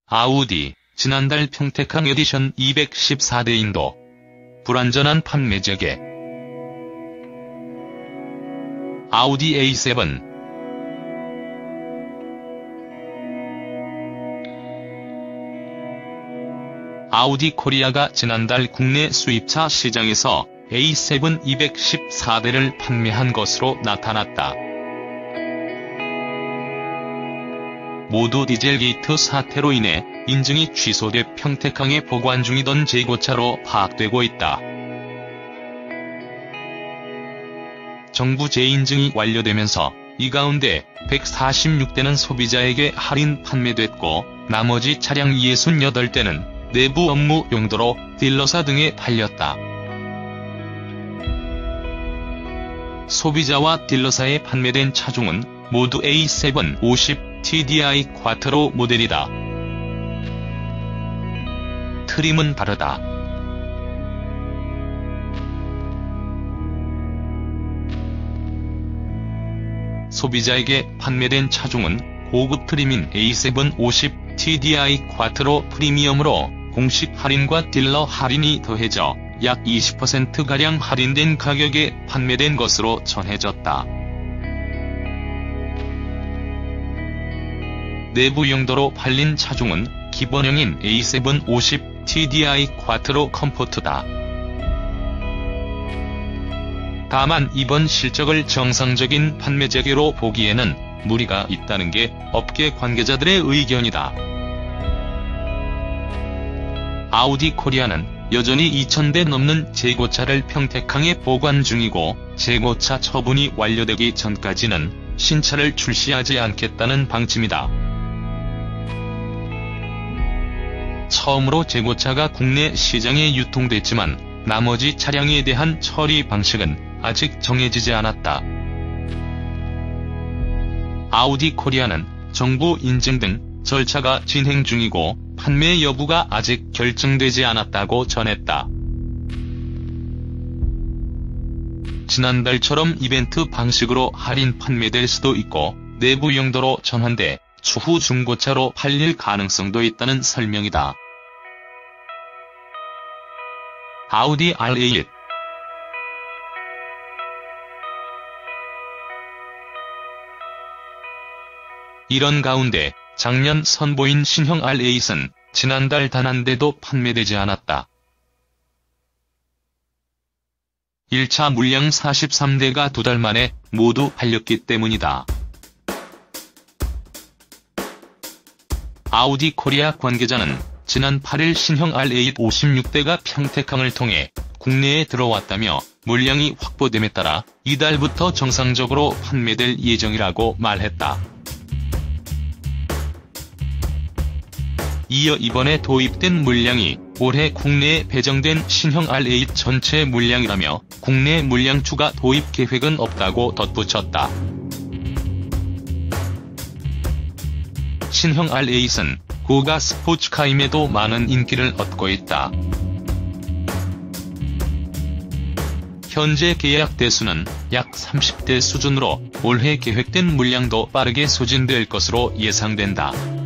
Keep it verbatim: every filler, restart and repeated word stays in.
아우디, 지난달 평택항 에디션 이백십사 대 인도. 불완전한 판매 재개. 아우디 에이 세븐. 아우디 코리아가 지난달 국내 수입차 시장에서 에이 세븐 이백십사 대를 판매한 것으로 나타났다. 모두 디젤 게이트 사태로 인해 인증이 취소돼 평택항에 보관 중이던 재고차로 파악되고 있다. 정부 재인증이 완료되면서 이 가운데 백사십육 대는 소비자에게 할인 판매됐고 나머지 차량 육십팔 대는 내부 업무 용도로 딜러사 등에 팔렸다. 소비자와 딜러사에 판매된 차 중은 모두 에이 세븐 오십 티디아이 쿼트로 모델이다. 트림은 다르다. 소비자에게 판매된 차 중은 고급 트림인 에이 세븐 오십 티디아이 쿼트로 프리미엄으로 공식 할인과 딜러 할인이 더해져 약 이십 퍼센트가량 할인된 가격에 판매된 것으로 전해졌다. 내부 용도로 팔린 차 중은 기본형인 에이 세븐 오십 티디아이 쿼트로 컴포트다. 다만 이번 실적을 정상적인 판매 재개로 보기에는 무리가 있다는 게 업계 관계자들의 의견이다. 아우디 코리아는 여전히 이천 대 넘는 재고차를 평택항에 보관 중이고 재고차 처분이 완료되기 전까지는 신차를 출시하지 않겠다는 방침이다. 처음으로 재고차가 국내 시장에 유통됐지만 나머지 차량에 대한 처리 방식은 아직 정해지지 않았다. 아우디 코리아는 정부 인증 등 절차가 진행 중이고 판매 여부가 아직 결정되지 않았다고 전했다. 지난달처럼 이벤트 방식으로 할인 판매될 수도 있고 내부 용도로 전환돼 추후 중고차로 팔릴 가능성도 있다는 설명이다. 아우디 알 에잇. 이런 가운데 작년 선보인 신형 알 에잇은 지난달 단 한 대도 판매되지 않았다. 일 차 물량 사십삼 대가 두 달 만에 모두 팔렸기 때문이다. 아우디 코리아 관계자는 지난 팔 일 신형 알 에잇 오십육 대가 평택항을 통해 국내에 들어왔다며 물량이 확보됨에 따라 이달부터 정상적으로 판매될 예정이라고 말했다. 이어 이번에 도입된 물량이 올해 국내에 배정된 신형 알 에잇 전체 물량이라며 국내 물량 추가 도입 계획은 없다고 덧붙였다. 신형 알 에잇은 고가 스포츠카임에도 많은 인기를 얻고 있다. 현재 계약 대수는 약 삼십 대 수준으로 올해 계획된 물량도 빠르게 소진될 것으로 예상된다.